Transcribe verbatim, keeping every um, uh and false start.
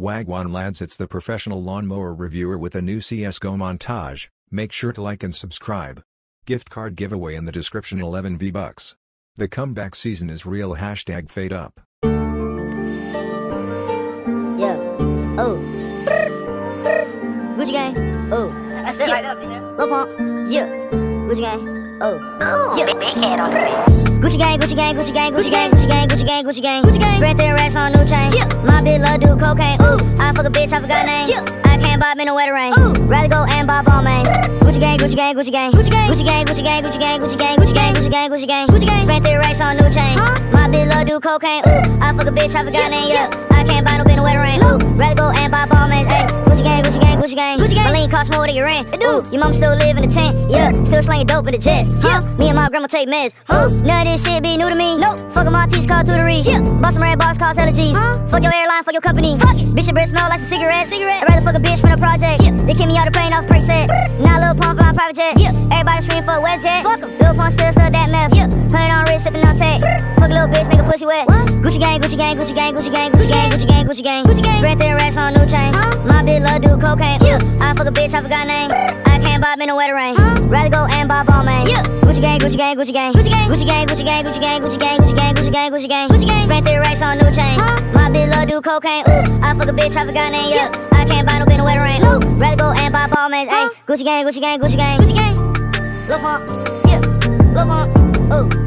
Wagwan lads, it's the professional lawnmower reviewer with a new C S G O montage. Make sure to like and subscribe. Gift card giveaway in the description, eleven V bucks. The comeback season is real, hashtag fade up. Yeah. Oh. Gucci gang. Oh. That's it right now, Tina. Lil Pump. Yeah. Gucci gang. Oh. Oh, Yeah. big, big head on the beat. Gucci gang, Gucci gang, Gucci gang, Gucci gang, Gucci gang, Gucci gang, Gucci gang, Gucci gang. Spread their racks on new chain. Yeah. My bitch love do cocaine. Ooh. I fuck a bitch, I forgot name. Yeah. I can't bob in the wetter rain. Ooh. Rather go and bob all mains. Gucci gang, Gucci gang, Gucci gang, Gucci gang, Gucci gang, Gucci gang, Gucci gang, Gucci gang, Gucci gang, Gucci gang, Gucci gang, Gucci gang. Spread their racks on new chain. Huh? My bitch love do cocaine. Ooh. I fuck a bitch, I forgot name. Yeah. I can't buy no bin the wetter rain. Ooh. Rather go and bob all mains. Ay. Gucci gang, Gucci gang, Gucci gang, Gucci gang. My lean cost more than your rent. It do. Your mom still live in the tent. Yeah. Still slanging dope in the jets. Huh? Me and my grandma take meds. Huh? None of this shit be new to me. Nope. Fuck 'em, my teach called tutory. Yeah. Bought some red box cost allergies. Huh? Fuck your airline, fuck your company. Fuck it. Bitch, your breath smell like some cigarettes. Cigarette. I'd rather fuck a bitch from the project. Yeah. They kick me out the plane off perk set. Now Lil Pump on private jet. Yeah. Everybody scream for WestJet. Fuck 'em. Lil Pump still stuck that meth. Yeah. Put it on wrist, sipping on tape. Fuck a little bitch, make a pussy wet. What? Gucci gang, Gucci gang, Gucci gang, Gucci gang, Gucci gang, Gucci gang, Gucci gang, Gucci gang. Spread their racks on new chain. Huh? My bitch love do cocaine. Yeah. I fuck a bitch, I forgot name. I can't bob in the wetter rain. Huh? Rather go and bob all main. Yeah. Gucci gang, Gucci gang, Gucci gang, Gucci gang, Gucci gang, Gucci gang, Gucci gang, Gucci gang, Gucci gang, Gucci gang, Gucci gang, Gucci gang. Spread their racks on new chain. Huh? My bitch love do cocaine. Ooh. I fuck a bitch, I forgot name. Yeah. I can't buy no bin the wetter rain. Ooh. Rather go and bob all mains. Ay. Gucci gang, Gucci gang, Gucci gang, Gucci gang. Lil Pump. Yeah. Lil Pump. Ooh.